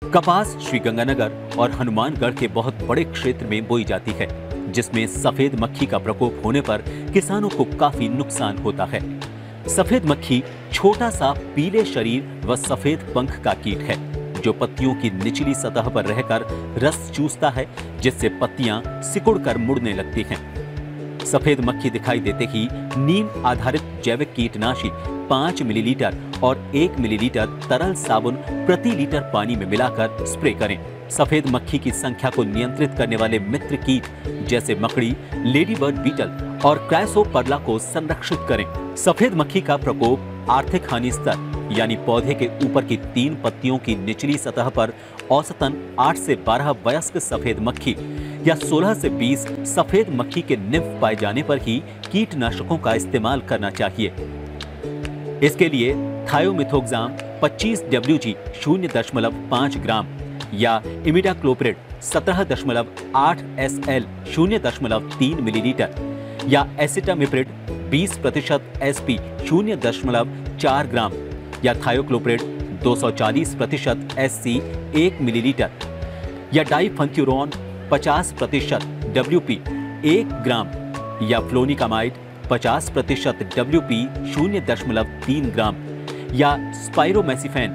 कपास श्रीगंगानगर और हनुमानगढ़ के बहुत बड़े क्षेत्र में बोई जाती है, जिसमें सफेद मक्खी का प्रकोप होने पर किसानों को काफी नुकसान होता है। सफेद मक्खी छोटा सा पीले शरीर व सफेद पंख का कीट है, जो पत्तियों की निचली सतह पर रहकर रस चूसता है, जिससे पत्तियां सिकुड़कर मुड़ने लगती हैं। सफेद मक्खी दिखाई देते ही नीम आधारित जैविक कीटनाशी 5 मिलीलीटर और 1 मिलीलीटर तरल साबुन प्रति लीटर पानी में मिलाकर स्प्रे करें। सफेद मक्खी की संख्या को नियंत्रित करने वाले मित्र कीट जैसे मकड़ी, लेडीबर्ड बीटल और क्राइसोपर्ला को संरक्षित करें। सफेद मक्खी का प्रकोप आर्थिक हानि स्तर यानी पौधे के ऊपर की 3 पत्तियों की निचली सतह पर औसतन 8 से 12 वयस्क सफेद मक्खी या 16 से 20 सफेद मक्खी के निम्फ पाए जाने पर ही कीटनाशकों का इस्तेमाल करना चाहिए। इसके लिए थायोमिथोक्साम 25 WG 0.5 ग्राम या इमिडाक्लोप्रिड 17.8 SL 0.3 मिलीलीटर या एसिटामिप्रिड 20% SP 0.4 ग्राम या थायोक्लोप्रिड 240% SC 1 मिलीलीटर या डाइफेंथ्यूरॉन 50% WP 1 ग्राम या फ्लोनिकामाइड 50% WP 0.3 ग्राम या स्पाइरोमेसिफेन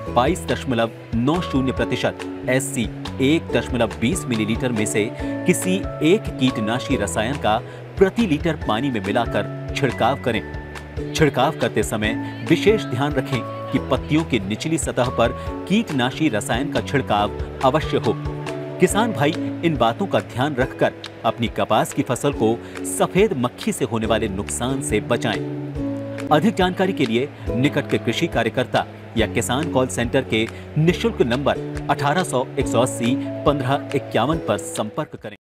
22.90% SC 1.20 मिलीलीटर में से किसी एक कीटनाशी रसायन का प्रति लीटर पानी में मिलाकर छिड़काव करें। छिड़काव करते समय विशेष ध्यान रखें कि पत्तियों की निचली सतह पर कीटनाशी रसायन का छिड़काव अवश्य हो। किसान भाई इन बातों का ध्यान रखकर अपनी कपास की फसल को सफेद मक्खी से होने वाले नुकसान से बचाएं। अधिक जानकारी के लिए निकट के कृषि कार्यकर्ता या किसान कॉल सेंटर के निःशुल्क नंबर 1800 180 1551 पर संपर्क करें।